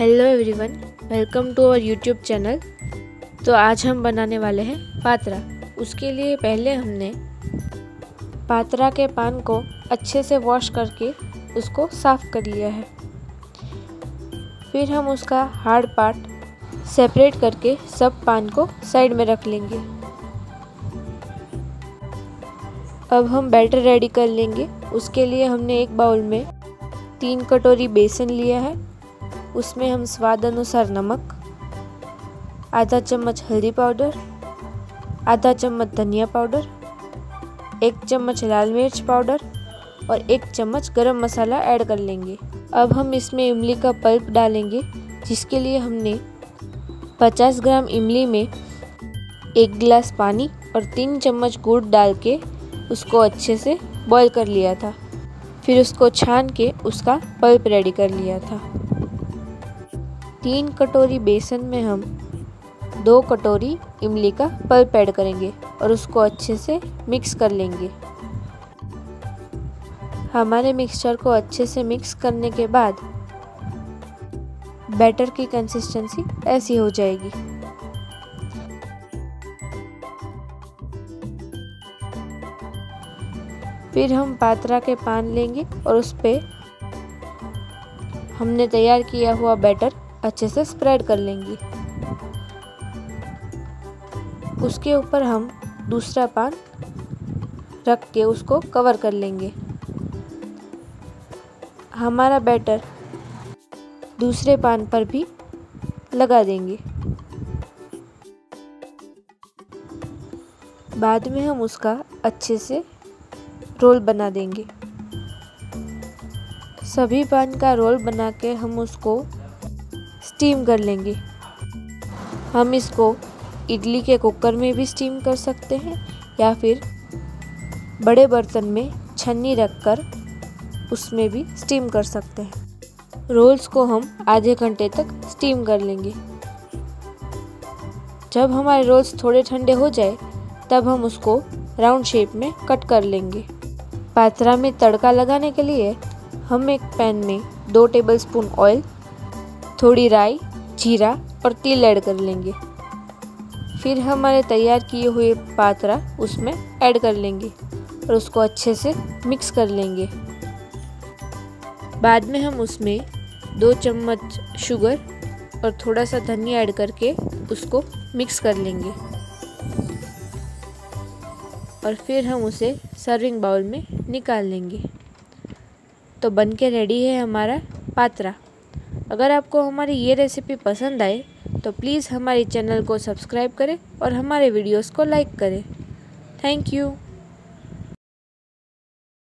Hello everyone, welcome to our YouTube channel. तो आज हम बनाने वाले हैं पात्रा। उसके लिए पहले हमने पात्रा के पान को अच्छे से वॉश करके उसको साफ़ कर लिया है। फिर हम उसका हार्ड पार्ट सेपरेट करके सब पान को साइड में रख लेंगे। अब हम बैटर रेडी कर लेंगे। उसके लिए हमने एक बाउल में 3 कटोरी बेसन लिया है। उसमें हम स्वाद अनुसार नमक, आधा चम्मच हल्दी पाउडर, आधा चम्मच धनिया पाउडर, 1 चम्मच लाल मिर्च पाउडर और 1 चम्मच गरम मसाला ऐड कर लेंगे। अब हम इसमें इमली का पल्प डालेंगे, जिसके लिए हमने 50 ग्राम इमली में 1 गिलास पानी और 3 चम्मच गुड़ डाल के उसको अच्छे से बॉईल कर लिया था। फिर उसको छान के उसका पल्प रेडी कर लिया था। 3 कटोरी बेसन में हम 2 कटोरी इमली का पल्प ऐड करेंगे और उसको अच्छे से मिक्स कर लेंगे। हमारे मिक्सचर को अच्छे से मिक्स करने के बाद बैटर की कंसिस्टेंसी ऐसी हो जाएगी। फिर हम पात्रा के पान लेंगे और उस पे हमने तैयार किया हुआ बैटर अच्छे से स्प्रेड कर लेंगे। उसके ऊपर हम दूसरा पान रख के उसको कवर कर लेंगे। हमारा बैटर दूसरे पान पर भी लगा देंगे। बाद में हम उसका अच्छे से रोल बना देंगे। सभी पान का रोल बना के हम उसको स्टीम कर लेंगे। हम इसको इडली के कुकर में भी स्टीम कर सकते हैं या फिर बड़े बर्तन में छन्नी रखकर उसमें भी स्टीम कर सकते हैं। रोल्स को हम आधे घंटे तक स्टीम कर लेंगे। जब हमारे रोल्स थोड़े ठंडे हो जाए तब हम उसको राउंड शेप में कट कर लेंगे। पात्रा में तड़का लगाने के लिए हम एक पैन में 2 टेबलस्पून ऑयल, थोड़ी राई, जीरा और तिल ऐड कर लेंगे। फिर हमारे तैयार किए हुए पात्रा उसमें ऐड कर लेंगे और उसको अच्छे से मिक्स कर लेंगे। बाद में हम उसमें 2 चम्मच शुगर और थोड़ा सा धनिया ऐड करके उसको मिक्स कर लेंगे और फिर हम उसे सर्विंग बाउल में निकाल लेंगे। तो बनके रेडी है हमारा पात्रा। अगर आपको हमारी ये रेसिपी पसंद आए तो प्लीज़ हमारे चैनल को सब्सक्राइब करें और हमारे वीडियोस को लाइक करें। Thank you.